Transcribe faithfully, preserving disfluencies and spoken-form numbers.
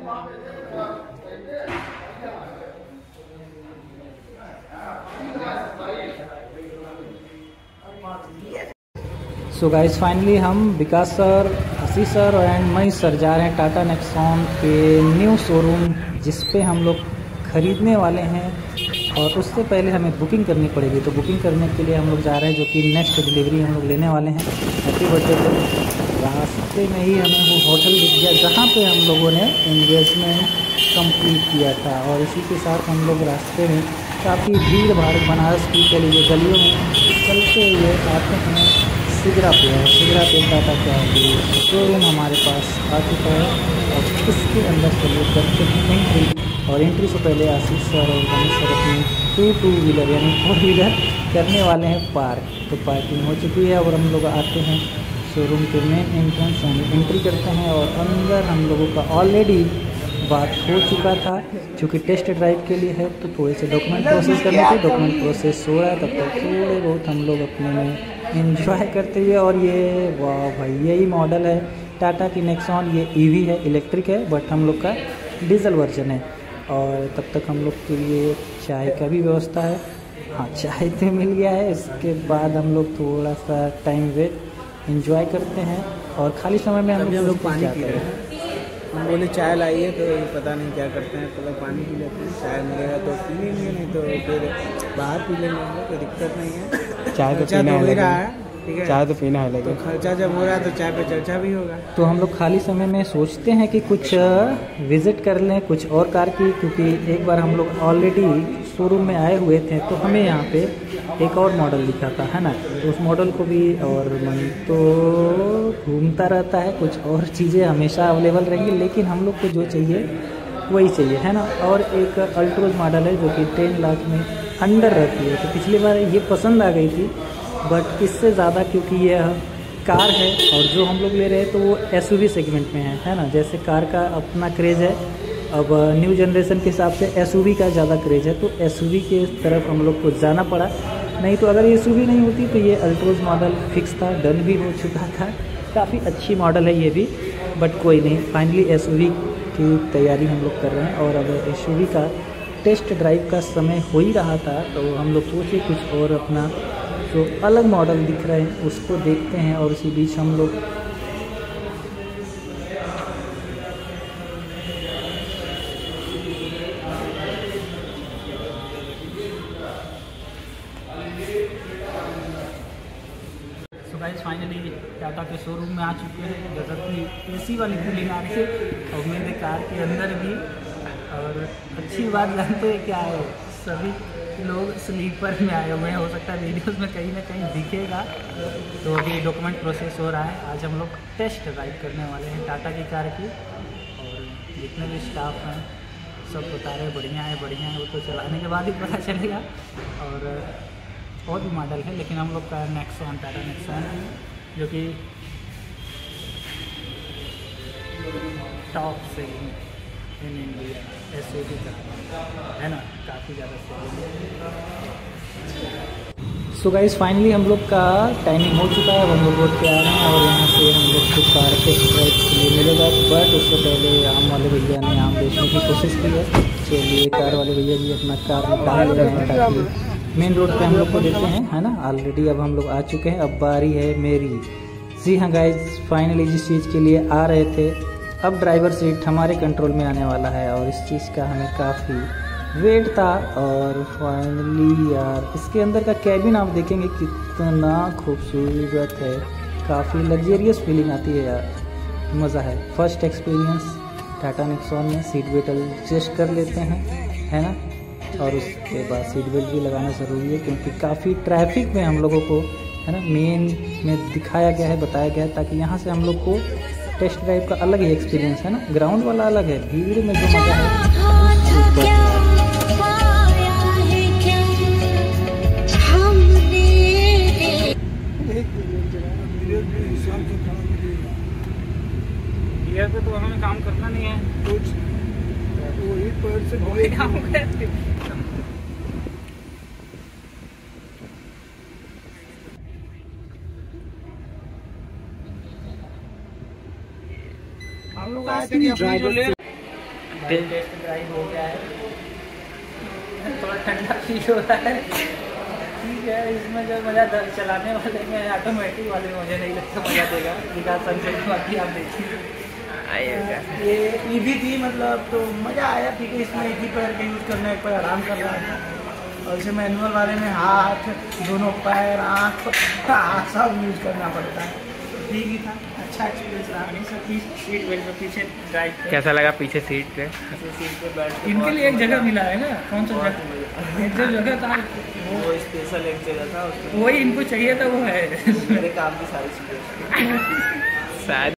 सो guys finally हम Vikas sir, Ashish sir and मई sir जा रहे हैं टाटा नेक्सॉन के न्यू शोरूम, जिस पे हम लोग ख़रीदने वाले हैं। और उससे पहले हमें बुकिंग करनी पड़ेगी, तो बुकिंग करने के लिए हम लोग जा रहे हैं, जो कि नेक्स्ट डिलीवरी हम लोग लेने वाले हैं हैप्पी बर्थडे पे। रास्ते में ही हमें वो होटल दिख गया जहाँ पे हम लोगों ने एंगेजमेंट कंप्लीट किया था। और इसी के साथ हम लोग रास्ते में काफ़ी भीड़ भाड़ बनारस की के लिए गलियों में चलते हुए आते हैं सिगरा पे। और सिगरा पे टाटा क्या शोरूम हमारे पास आ चुका है और इसके अंदर चलिए करते हैं एंट्री। और एंट्री से पहले आशीष सर और गणेश सर अपनी टू टू व्हीलर यानी फोर व्हीलर करने वाले हैं पार्क। तो पार्किंग हो चुकी है और हम लोग आते हैं शोरूम के मेन एंट्रेंस, हम एंट्री करते हैं। और अंदर हम लोगों का ऑलरेडी बात हो चुका था, क्योंकि टेस्ट ड्राइव के लिए है तो थोड़े से डॉक्यूमेंट प्रोसेस करने थे। डॉक्यूमेंट प्रोसेस हो रहा है, तब तक थोड़े बहुत हम लोग अपने में एंजॉय करते हुए। और ये वाह भाई, यही मॉडल है टाटा की नेक्सॉन। ये ईवी है, इलेक्ट्रिक है, बट हम लोग का डीजल वर्जन है। और तब तक हम लोग के लिए चाय का भी व्यवस्था है। हाँ, चाय तो मिल गया है। इसके बाद हम लोग थोड़ा सा टाइम वेट एंजॉय करते हैं। और खाली समय में हम लोग पानी पी रहे हैं। हम बोले चाय लाइए, तो पता नहीं क्या करते हैं, तो पानी पी लेते हैं। चाय मिलेगा तो पी लेंगे, नहीं तो फिर बाहर पी लेंगे, कोई दिक्कत नहीं है। चाय तो पीना हो रहा है, ठीक है, चाय तो पीना है, लेकिन तो खर्चा जब हो रहा है तो चाय पे चर्चा भी होगा। तो हम लोग खाली समय में सोचते हैं कि कुछ विज़िट कर लें कुछ और कार की, क्योंकि एक बार हम लोग ऑलरेडी शोरूम में आए हुए थे तो हमें यहाँ पे एक और मॉडल दिखा था, है ना। तो उस मॉडल को भी, और मन तो घूमता रहता है, कुछ और चीज़ें हमेशा अवेलेबल रहेंगी, लेकिन हम लोग को जो चाहिए वही चाहिए, है ना। और एक अल्ट्रोज मॉडल है जो कि टेन लाख में अंडर रहती है। तो पिछली बार ये पसंद आ गई थी, बट इससे ज़्यादा क्योंकि यह कार है और जो हम लोग ले रहे हैं तो वो एसयूवी सेगमेंट में है, है ना। जैसे कार का अपना क्रेज़ है, अब न्यू जनरेशन के हिसाब से एसयूवी का ज़्यादा क्रेज़ है, तो एसयूवी के तरफ हम लोग को जाना पड़ा। नहीं तो अगर एसयूवी नहीं होती तो ये अल्ट्रोज मॉडल फिक्स था, डन भी हो चुका था। काफ़ी अच्छी मॉडल है ये भी, बट कोई नहीं, फाइनली एसयूवी की तैयारी हम लोग कर रहे हैं। और अब एसयूवी का टेस्ट ड्राइव का समय हो ही रहा था, तो हम लोग सोचे कुछ और अपना जो अलग मॉडल दिख रहे हैं उसको देखते हैं। और उसी बीच हम लोग सो गाइस फाइनली टाटा के शोरूम में आ चुके हैं। जैसा कि एसी वाली फीलिंग आ रही है और मेरे कार के अंदर भी। और अच्छी बात जानते हैं क्या है, सभी लोग स्लीपर में आए हुए हैं। हो सकता है वीडियोस में कहीं ना कहीं दिखेगा। तो अभी डॉक्यूमेंट प्रोसेस हो रहा है। आज हम लोग टेस्ट ड्राइव करने वाले हैं टाटा की कार की। और जितने भी स्टाफ हैं सब बता रहे हैं बढ़िया है बढ़िया है, वो तो चलाने के बाद ही पता चलेगा। और और भी मॉडल है, लेकिन हम लोग का नेक्सॉन, टाटा नेक्सॉन, जो कि टॉप से इन इंडिया एसयूवी का है ना, काफ़ी ज़्यादा सेलिंग। सो गाइस फाइनली हम लोग का टाइमिंग हो चुका है, हम लोग रोड पे आ रहे हैं। और यहाँ से हम लोग को कार टेस्ट ड्राइव के लिए मिलेगा, बट उससे पहले आम वाले भैया ने आम बेचने की कोशिश की है। चलिए कार वाले भैया भी अपना कार निकाल रहे हैं ताकि मेन रोड पे हम लोग को देते हैं, है ना। ऑलरेडी अब हम लोग आ चुके हैं, अब बारी है मेरी। जी हाँ गाइस, फाइनली जिस चीज़ के लिए आ रहे थे, अब ड्राइवर सीट हमारे कंट्रोल में आने वाला है। और इस चीज़ का हमें काफ़ी वेट था। और फाइनली यार, इसके अंदर का कैबिन आप देखेंगे कितना खूबसूरत है, काफ़ी लग्जरियस फीलिंग आती है यार, मज़ा है। फर्स्ट एक्सपीरियंस टाटा नेक्सॉन में सीट बेल्ट एडजस्ट कर लेते हैं, है ना। और उसके बाद सीट बेल्ट भी लगाना ज़रूरी है, क्योंकि काफ़ी ट्रैफिक में हम लोगों को, है ना, मेन में दिखाया गया है, बताया गया है, ताकि यहाँ से हम लोग को टेस्ट ड्राइव का अलग ही एक्सपीरियंस है ना। ग्राउंड वाला अलग है, भीड़ में जो मज़ा है। पे तो हमें काम करना नहीं है कुछ, वही पर से वही काम करते। हम लोग आए थे कि अपने जो ले टेस्ट ड्राइव हो गया है, थोड़ा ठंडा फील हो रहा है। ठीक है, इसमें जो मज़ा चलाने वाले में ऑटोमेटिक वाले में मुझे नहीं लगता मज़ा देगा। विकास सर से बाकी आप देखिए ये ईवी थी मतलब, तो मज़ा आया। ठीक है, इसमें एक ही पैर का यूज़ करना है, एक पैर आराम कर रहा है, और इसे मैनुअल वाले में हाथ, दोनों पैर, आँख आँख सब यूज़ करना पड़ता है। ठीक ही था, अच्छा एक्सपीरियंस रहा। सब सीट बेल्ट पे पीछे ड्राइव कैसा लगा पीछे सीट पे? सीट पे बैठ के इनके लिए एक जगह मिला है ना, कौन सा जगह? एक जो जगह था वो स्पेशल एक जगह था, उसमें वही इनको चाहिए था, वो है। मेरे काम की सारी चीज़ें शायद